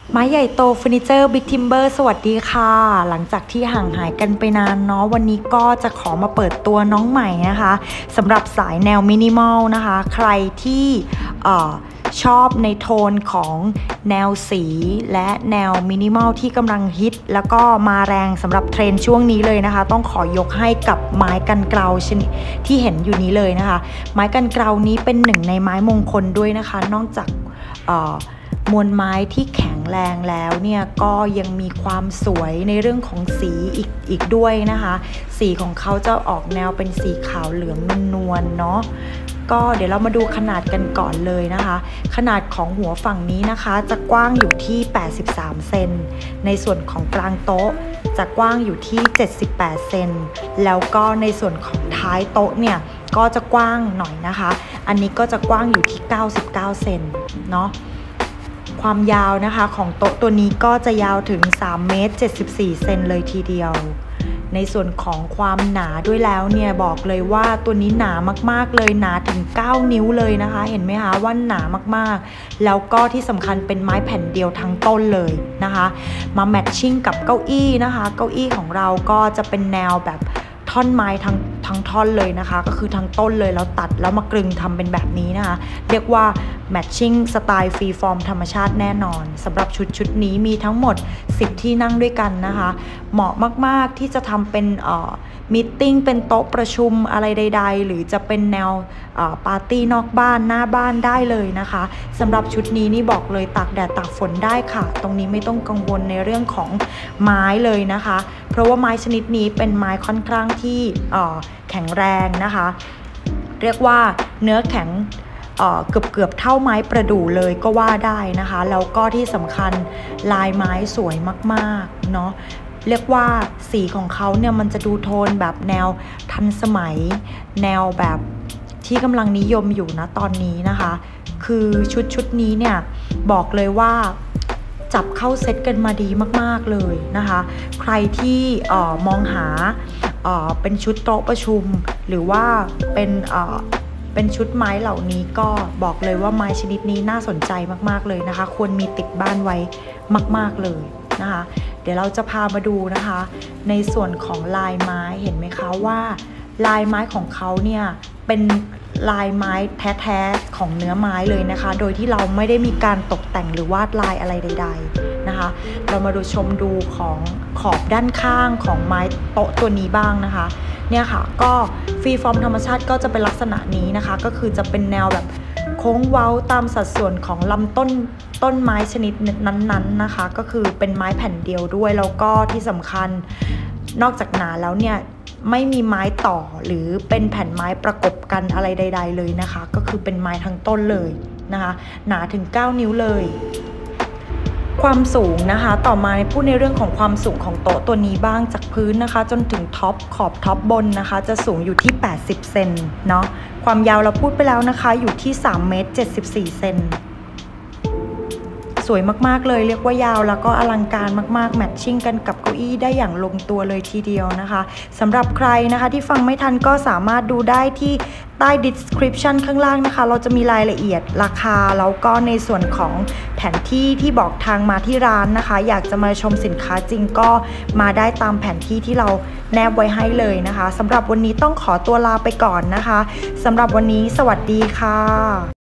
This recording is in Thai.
ไม้ใหญ่โตเฟอร์นิเจอร์บิ๊กทิมเบอร์สวัสดีค่ะหลังจากที่ห่างหายกันไปนานเนาะวันนี้ก็จะขอมาเปิดตัวน้องใหม่นะคะสำหรับสายแนวมินิมอลนะคะใครที่ชอบในโทนของแนวสีและแนวมินิมอลที่กำลังฮิตแล้วก็มาแรงสำหรับเทรนด์ช่วงนี้เลยนะคะต้องขอยกให้กับไม้กันเกลาชนิดที่เห็นอยู่นี้เลยนะคะไม้กันเกลานี้เป็นหนึ่งในไม้มงคลด้วยนะคะนอกจากมวลไม้ที่แข็งแรงแล้วเนี่ยก็ยังมีความสวยในเรื่องของสีอีกด้วยนะคะสีของเขาจะออกแนวเป็นสีขาวเหลืองนวลเนาะก็เดี๋ยวเรามาดูขนาดกันก่อนเลยนะคะขนาดของหัวฝั่งนี้นะคะจะกว้างอยู่ที่83เซนในส่วนของกลางโต๊ะจะกว้างอยู่ที่78เซนแล้วก็ในส่วนของท้ายโต๊ะเนี่ยก็จะกว้างหน่อยนะคะอันนี้ก็จะกว้างอยู่ที่99เซนเนาะความยาวนะคะของโต๊ะตัวนี้ก็จะยาวถึง3เมตร74เซนเลยทีเดียวในส่วนของความหนาด้วยแล้วเนี่ยบอกเลยว่าตัวนี้หนามากๆเลยหนาถึง9นิ้วเลยนะคะเห็นไหมคะว่าหนามากๆแล้วก็ที่สำคัญเป็นไม้แผ่นเดียวทั้งต้นเลยนะคะมาแมทชิ่งกับเก้าอี้นะคะเก้าอี้ของเราก็จะเป็นแนวแบบท่อนไม้ทั้งท่อนเลยนะคะก็คือทั้งต้นเลยแล้วตัดแล้วมากรึงทำเป็นแบบนี้นะคะเรียกว่าแมทชิ่งสไตล์ฟรีฟอร์มธรรมชาติแน่นอนสำหรับชุดนี้มีทั้งหมด10ที่นั่งด้วยกันนะคะเหมาะมากๆที่จะทำเป็นมีตติ้งเป็นโต๊ะประชุมอะไรใดๆหรือจะเป็นแนวปาร์ตี้นอกบ้านหน้าบ้านได้เลยนะคะสำหรับชุดนี้นี่บอกเลยตากแดดตากฝนได้ค่ะตรงนี้ไม่ต้องกังวลในเรื่องของไม้เลยนะคะเพราะว่าไม้ชนิดนี้เป็นไม้ค่อนข้างที่แข็งแรงนะคะเรียกว่าเนื้อแข็งเกือบเท่าไม้ประดู่เลยก็ว่าได้นะคะแล้วก็ที่สำคัญลายไม้สวยมากๆเนาะเรียกว่าสีของเขาเนี่ยมันจะดูโทนแบบแนวทันสมัยแนวแบบที่กำลังนิยมอยู่นะตอนนี้นะคะคือชุดนี้เนี่ยบอกเลยว่าจับเข้าเซตกันมาดีมากๆเลยนะคะใครที่มองหาเป็นชุดโต๊ะประชุมหรือว่าเป็นชุดไม้เหล่านี้ก็บอกเลยว่าไม้ชนิดนี้น่าสนใจมากๆเลยนะคะควรมีติดบ้านไว้มากๆเลยนะคะเดี๋ยวเราจะพามาดูนะคะในส่วนของลายไม้เห็นไหมคะว่าลายไม้ของเขาเนี่ยเป็นลายไม้แท้ๆของเนื้อไม้เลยนะคะโดยที่เราไม่ได้มีการตกแต่งหรือวาดลายอะไรใดๆนะคะเรามาชมดูของขอบด้านข้างของไม้โต๊ะตัวนี้บ้างนะคะเนี่ยค่ะก็ฟรีฟอร์มธรรมชาติก็จะเป็นลักษณะนี้นะคะก็คือจะเป็นแนวแบบโค้งเว้าตามสัดส่วนของลำต้นไม้ชนิดนั้นๆนะคะก็คือเป็นไม้แผ่นเดียวด้วยแล้วก็ที่สำคัญนอกจากหนาแล้วเนี่ยไม่มีไม้ต่อหรือเป็นแผ่นไม้ประกบกันอะไรใดๆเลยนะคะก็คือเป็นไม้ทั้งต้นเลยนะคะหนาถึง9นิ้วเลยความสูงนะคะต่อมาพูดในเรื่องของความสูงของโต๊ะตัวนี้บ้างจากพื้นนะคะจนถึงขอบท็อปบนนะคะจะสูงอยู่ที่80เซนเนาะความยาวเราพูดไปแล้วนะคะอยู่ที่3เมตร74เซนสวยมากๆเลยเรียกว่ายาวแล้วก็อลังการมากๆแมทชิ่งกันกับเก้าอี้ได้อย่างลงตัวเลยทีเดียวนะคะสำหรับใครนะคะที่ฟังไม่ทันก็สามารถดูได้ที่ใต้ description ข้างล่างนะคะเราจะมีรายละเอียดราคาแล้วก็ในส่วนของแผนที่ที่บอกทางมาที่ร้านนะคะอยากจะมาชมสินค้าจริงก็มาได้ตามแผนที่ที่เราแนบไว้ให้เลยนะคะสำหรับวันนี้ต้องขอตัวลาไปก่อนนะคะสำหรับวันนี้สวัสดีค่ะ